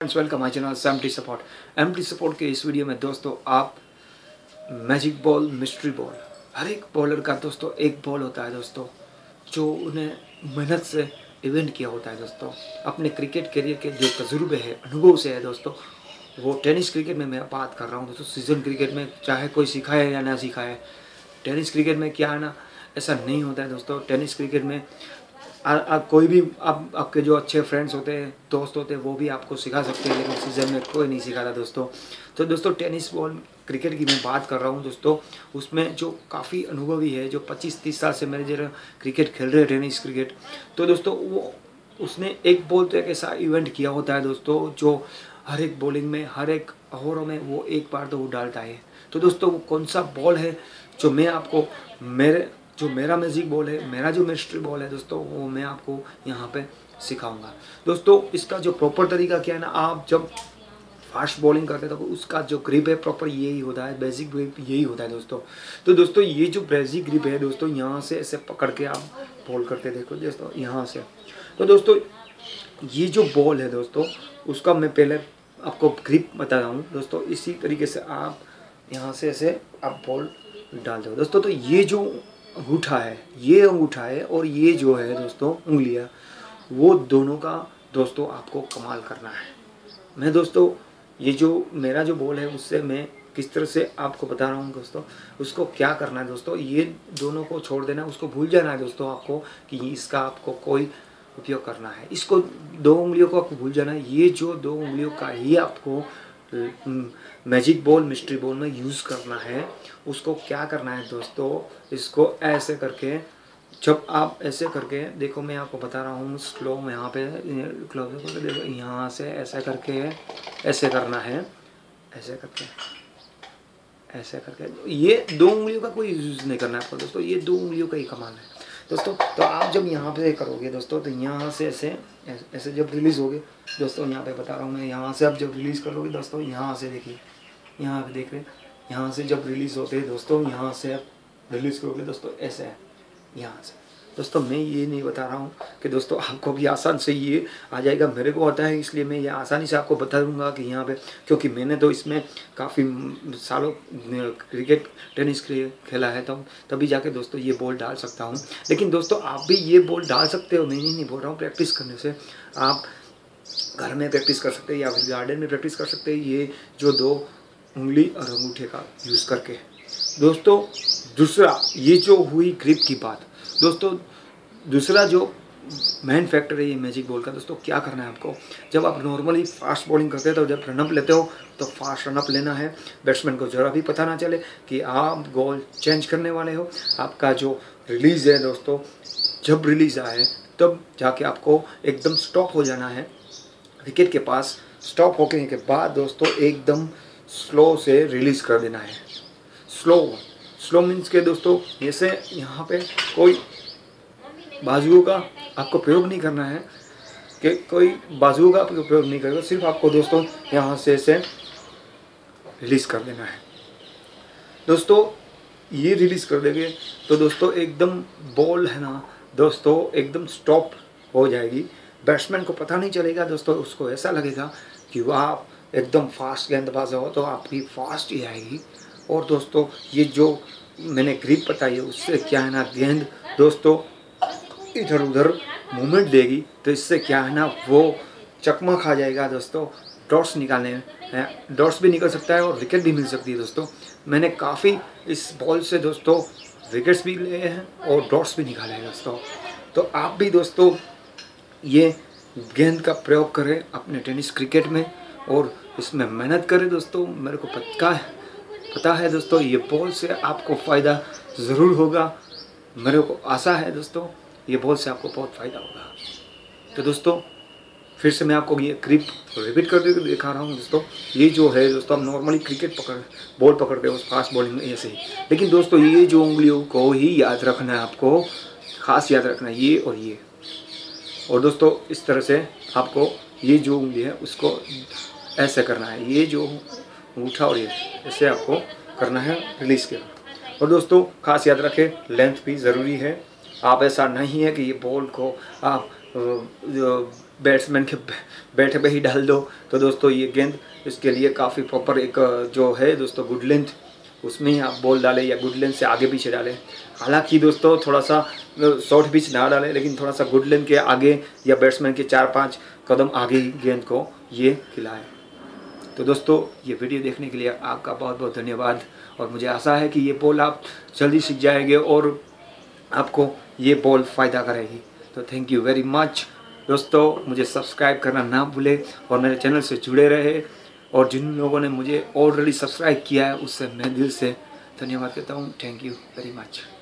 Friends, welcome my channel MT support. MT support के इस video में दोस्तों आप मैजिक बॉल, मिस्ट्री बॉल, हर एक बॉलर का दोस्तों एक बॉल होता है दोस्तों, जो उन्हें मेहनत से इवेंट किया होता है दोस्तों। अपने क्रिकेट करियर के जो तजुर्बे है, अनुभव से है दोस्तों, वो टेनिस क्रिकेट में मैं बात कर रहा हूँ दोस्तों। सीजन क्रिकेट में चाहे कोई सिखाए या ना सिखाए, टेनिस क्रिकेट में क्या है ना, ऐसा नहीं होता है दोस्तों। टेनिस क्रिकेट में कोई भी आपके जो अच्छे फ्रेंड्स होते हैं, दोस्त होते हैं, वो भी आपको सिखा सकते हैं, लेकिन सीजन में कोई नहीं सिखाता दोस्तों। तो दोस्तों टेनिस बॉल क्रिकेट की मैं बात कर रहा हूँ दोस्तों, उसमें जो काफ़ी अनुभवी है, जो 25-30 साल से मेरे जरा क्रिकेट खेल रहे हैं, टेनिस क्रिकेट, तो दोस्तों वो उसने एक बॉल तो एक ऐसा इवेंट किया होता है दोस्तों, जो हर एक बॉलिंग में, हर एक ओवरों में वो एक बार तो वो डालता है। तो दोस्तों वो कौन सा बॉल है जो मैं आपको मेरा मैजिक बॉल है, मेरा जो मिस्ट्री बॉल है दोस्तों, वो मैं आपको यहाँ पे सिखाऊंगा दोस्तों। इसका जो प्रॉपर तरीका क्या है ना, आप जब फास्ट बॉलिंग करते हैं तो उसका जो ग्रिप है प्रॉपर यही होता है, बेसिक ग्रिप यही होता है दोस्तों। तो दोस्तों ये जो बेसिक ग्रिप है दोस्तों, यहाँ से ऐसे पकड़ के आप बॉल करते देखो दोस्तों, यहाँ से। तो दोस्तों ये जो बॉल है दोस्तों, उसका मैं पहले आपको ग्रिप बता रहा हूँ दोस्तों। इसी तरीके से आप यहाँ से ऐसे आप बॉल डाल दो दोस्तों। तो ये जो अंगूठा है, ये अंगूठा है, और ये जो है दोस्तों उंगलियां, वो दोनों का दोस्तों आपको कमाल करना है। मैं दोस्तों ये जो मेरा जो बॉल है, उससे मैं किस तरह से आपको बता रहा हूँ दोस्तों। उसको क्या करना है दोस्तों, ये दोनों को छोड़ देना, उसको भूल जाना है दोस्तों आपको कि इसका आपको कोई उपयोग करना है। इसको दो उंगलियों को आपको भूल जाना है। ये जो दो उंगलियों का ही आपको मैजिक बॉल, मिस्ट्री बॉल में यूज़ करना है। उसको क्या करना है दोस्तों, इसको ऐसे करके, जब आप ऐसे करके देखो, मैं आपको बता रहा हूँ स्लो में, यहाँ पे क्लोज करके देखो, यहाँ से ऐसे करके ऐसे करना है, ऐसे करके ऐसे करके। ये दो उंगलियों का कोई यूज़ नहीं करना है आपको दोस्तों, ये दो उंगलियों का ही कमाल है दोस्तों। तो आप जब यहाँ पे करोगे दोस्तों, तो यहाँ से ऐसे ऐसे जब रिलीज़ होगे दोस्तों, यहाँ पे बता रहा हूँ मैं, यहाँ से आप जब रिलीज़ करोगे दोस्तों, यहाँ से देखिए, यहाँ पे देख रहे हैं, यहाँ से जब रिलीज़ होते हैं दोस्तों, यहाँ से आप रिलीज़ करोगे दोस्तों, ऐसे है यहाँ से दोस्तों। मैं ये नहीं बता रहा हूँ कि दोस्तों आपको भी आसान से ये आ जाएगा, मेरे को आता है इसलिए मैं ये आसानी से आपको बता दूंगा कि यहाँ पे, क्योंकि मैंने तो इसमें काफ़ी सालों क्रिकेट टेनिस खेला है, तो तभी जाके दोस्तों ये बॉल डाल सकता हूँ। लेकिन दोस्तों आप भी ये बॉल डाल सकते हो, मैं नहीं बोल रहा हूँ। प्रैक्टिस करने से आप घर में प्रैक्टिस कर सकते हैं या फिर गार्डन में प्रैक्टिस कर सकते हैं, ये जो दो उंगली और अंगूठे का यूज़ करके दोस्तों। दूसरा ये जो हुई ग्रिप की बात दोस्तों, दूसरा जो मेन फैक्टर है ये मैजिक बॉल का दोस्तों, क्या करना है आपको, जब आप नॉर्मली फास्ट बॉलिंग करते हो तो जब रनअप लेते हो तो फास्ट रनअप लेना है। बैट्समैन को ज़रा भी पता ना चले कि आप बॉल चेंज करने वाले हो। आपका जो रिलीज़ है दोस्तों, जब रिलीज़ आए तब जाके आपको एकदम स्टॉप हो जाना है विकेट के पास। स्टॉप होने के बाद दोस्तों एकदम स्लो से रिलीज़ कर देना है। स्लो मीन्स के दोस्तों, जैसे यहाँ पे कोई बाजुओं का आपको प्रयोग नहीं करना है, कि कोई बाजुओं का आपको प्रयोग नहीं करेगा, सिर्फ आपको दोस्तों यहाँ से ऐसे रिलीज़ कर देना है दोस्तों। ये रिलीज़ कर देंगे तो दोस्तों एकदम बॉल है ना दोस्तों, एकदम स्टॉप हो जाएगी। बैट्समैन को पता नहीं चलेगा दोस्तों, उसको ऐसा लगेगा कि वह आप एकदम फास्ट गेंदबाज हो, तो आपकी फास्ट ही आएगी। और दोस्तों ये जो मैंने ग्रिप बताई है, उससे क्या है ना, गेंद दोस्तों इधर उधर मूवमेंट देगी, तो इससे क्या है ना, वो चकमा खा जाएगा दोस्तों। डॉट्स निकालने हैं, डॉट्स भी निकल सकता है और विकेट भी मिल सकती है दोस्तों। मैंने काफ़ी इस बॉल से दोस्तों विकेट्स भी लिए हैं और डॉट्स भी निकाले हैं दोस्तों। तो आप भी दोस्तों ये गेंद का प्रयोग करें अपने टेनिस क्रिकेट में और इसमें मेहनत करें दोस्तों। मेरे को पता है दोस्तों, ये बॉल से आपको फ़ायदा ज़रूर होगा। मेरे को आशा है दोस्तों, ये बॉल से आपको बहुत फ़ायदा होगा। तो दोस्तों फिर से मैं आपको ये ग्रिप रिपीट करके दिखा रहा हूँ दोस्तों। ये जो है दोस्तों, आप नॉर्मली क्रिकेट बॉल पकड़ते हो फास्ट बॉलिंग में ऐसे ही, लेकिन दोस्तों ये जो उंगलियों को ही याद रखना है आपको, ख़ास याद रखना है, ये और ये। और दोस्तों इस तरह से आपको ये जो उंगली है उसको ऐसे करना है, ये जो अंगूठा और ये ऐसे आपको करना है रिलीज़ के। और दोस्तों खास याद रखें, लेंथ भी ज़रूरी है। आप ऐसा नहीं है कि ये बॉल को आप बैट्समैन के बैट पे ही डाल दो। तो दोस्तों ये गेंद इसके लिए काफ़ी प्रॉपर एक जो है दोस्तों गुड लेंथ, उसमें ही आप बॉल डालें या गुड लेंथ से आगे पीछे डालें। हालांकि दोस्तों थोड़ा सा शॉर्ट पिच ना डालें, लेकिन थोड़ा सा गुड लेंथ के आगे या बैट्समैन के 4-5 कदम आगे ही गेंद को ये खिलाएं। तो दोस्तों ये वीडियो देखने के लिए आपका बहुत बहुत धन्यवाद, और मुझे आशा है कि ये बॉल आप जल्दी सीख जाएंगे और आपको ये बॉल फ़ायदा करेगी। तो थैंक यू वेरी मच दोस्तों, मुझे सब्सक्राइब करना ना भूलें और मेरे चैनल से जुड़े रहे। और जिन लोगों ने मुझे ऑलरेडी सब्सक्राइब किया है उससे मैं दिल से धन्यवाद कहता हूँ। Thank you very much.